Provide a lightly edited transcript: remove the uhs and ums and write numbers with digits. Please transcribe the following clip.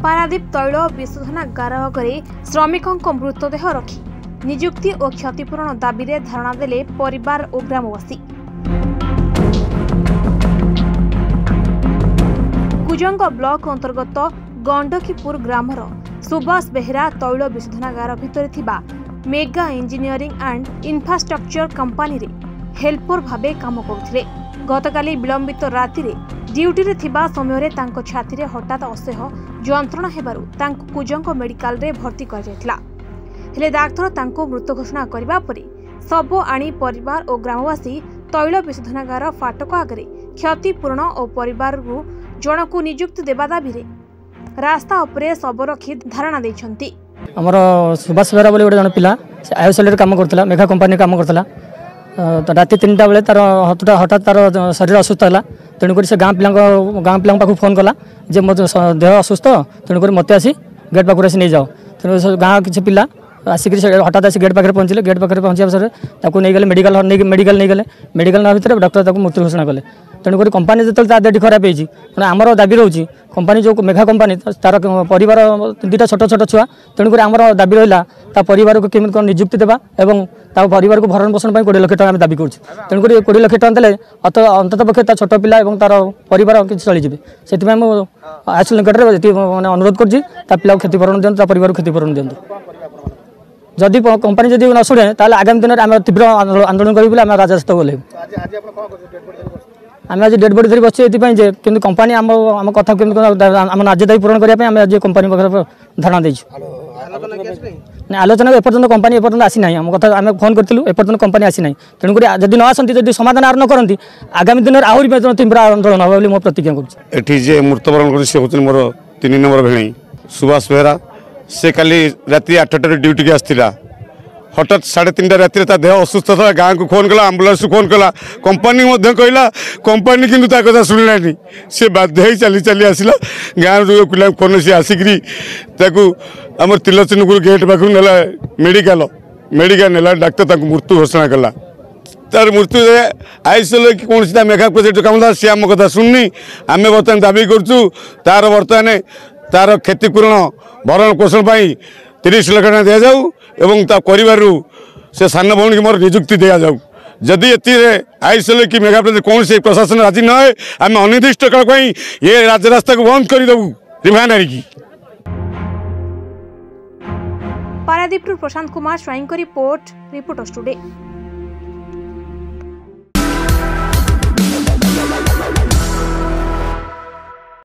पारादीप तैल विशोधनागार आगे श्रमिकों मृतदेह रखी निजुक्ति और क्षतिपूरण दाबी रे धारणा देले परिवार और ग्रामवासी। कुजंग ब्लॉक अंतर्गत गंडकीपुर ग्रामर सुभाष बेहेरा तैल विशोधनागार भितर थिबा mega engineering and infrastructure company रे हेल्पर भाबे काम करुथिले। गतकाली विलंबित राति रे ड्यूटी रे थिबा समय रे तांको छाती रे हठात असह्य जंत्रणा हेबारु तांको कुजंग मेडिकल रे भर्ती कर जायतिला। हेले डाक्टर तांको मृत घोषणा करबा परे सब आनी परिवार और ग्रामवासी तैल विशोधनागार फाटक आगे क्षतिपूरण और परिवार जनकू नियुक्ति देवा दाबी रे रास्ता उपरे सब रखी धारणा दैछंती। हमर सुभाष बेरा बोली गोटे जन पिला आयोसल काम करथिला मेगा कंपनी काम करथिला। तो राति 3टा बेले तार हठात तार शरीर असुस्थ है तेणुक से गाँ पिला पाक फोन कला जे मो देह असुस्थ तेणुक मत आसी गेट पाखर आसी नहीं जाओ। तेणु गाँ किसी पिला आसिक हठात आसी गेट पाखे पहुँचे। गेट पाखे पहुँचा सर नहीं गले मेडिकल नहीं गले मेडिकल ना भितर डॉक्टर मृत्यु घोषणा कले। तेणुक कंपानी जो देह खराब होती आमर दाबी रोचे कंपानी जो मेघा कंपानी तार परिवार 2टा छोट छोट छुआ तेणुक आमर दाबी रहा परिवार को केमी कौन निजुक्ति देवा और परिवार को भरण पोषण 20 लाख टका दाबी कर। तेणुक 20 लाख टका देले अंतत पक्षे छोट पिला और तार परिवार कि चलीजे से आयोसल निकट में अनुरोध कर पिला क्षतिपूरण दिखाँ परिवार क्षतिपूरण दिखाँ। जदि कंपानी जदि न शुणे आगामी दिन में तीव्र आंदोलन करें आम राजस्थ बोले आम आज डेड बॉडी धरी बस ये कि कंपानी आम कथा आम नाज्यदायी पूरण करने आज कंपानी पाखे धारणा नहीं आलोचना एपर्तंत कंपानी एपर्तंत आसी ना आम कथा आम फोन करूँ एपर्तंत कंपानी आसी ना। तेणुक जदि न आसती जब समाधान आर न करती आगामी दिन में आहरी तीव्र आंदोलन हम बोली प्रतिज्ञा कर। मृत्युवरण कर मोर 3 नंबर भेणी सुभाष बेहरा से काली राति 8टार ड्यूटी के आसला हठात 3:30 राति देह असुस्थ था। गाँव को फोन कला आंबुलांस को फोन कला कंपानी कहला कंपानी किंतु ता कथा शुणिलानी से बाध्य चली चली आसला गाँव जो पिला फोन सी आसिक आम तिलोचनपुर गेट पाख नेला मेडिकल नेला डाक्तर मृत्यु घोषणा कला। तार मृत्यु आईसोल कि कौन मेघा प्रोजेक्ट काम था सी आम कथा शुणनी आम बर्तमान दाबी करूँ तार बर्तमान तार क्षतिपूरण भरण पोषण 30 लाख टका दि जाऊ एवं ता परिवार से सान भौणी की मोर निजुक्ति दि जाऊ। जदि ए आईसोल कि मेगा प्रोजेक्ट कौन से प्रशासन राजी न है आम अनिर्दिष्ट काल ये राजरास्ता को बंद करदेबू रिफाइनरी की। Paradip Prashant Kumar Swain report reporters today.